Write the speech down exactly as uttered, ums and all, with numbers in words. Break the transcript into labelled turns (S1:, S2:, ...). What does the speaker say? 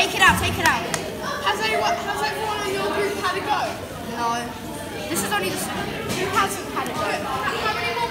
S1: Take it out, take it out.
S2: Has anyone, has everyone in your group had a go?
S1: No. This is only the... Who hasn't had a go?